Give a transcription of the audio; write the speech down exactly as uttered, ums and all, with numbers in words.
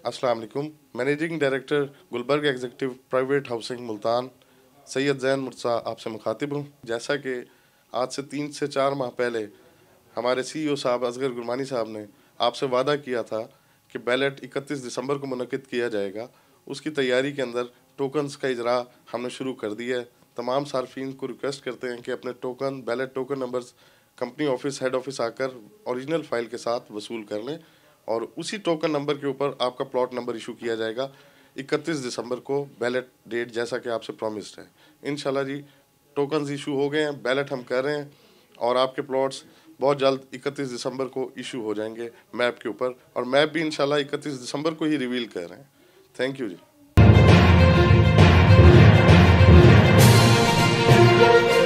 अस्सलाम वालेकुम। Managing director Gulberg executive private housing Multan Syed Zain Murtaza आपसे मुखातिब हूँ। जैसा कि आज से तीन से चार माह पहले हमारे सीईओ साहब असगर गुरमानी साहब ने आपसे वादा किया था कि बैलेट इकतीस दिसंबर को मुनक़िद किया जाएगा, उसकी तैयारी के अंदर टोकन्स का इजरा हमने शुरू कर दिया है। तमाम सार्फिन को रिक्वेस्ट करते हैं कि अपने token ballot token numbers company office head office आकर ओरिजिनल फाइल के साथ वसूल कर लें और उसी टोकन नंबर के ऊपर आपका प्लॉट नंबर इशू किया जाएगा इकतीस दिसंबर को बैलेट डेट जैसा कि आपसे प्रॉमिस्ड है। इंशाल्लाह जी टोकन्स इशू हो गए हैं, बैलेट हम कर रहे हैं और आपके प्लॉट्स बहुत जल्द इकतीस दिसंबर को इशू हो जाएंगे मैप के ऊपर, और मैप भी इंशाल्लाह इकतीस दिसंबर को ही रिवील कर रहे हैं। Thank you ji.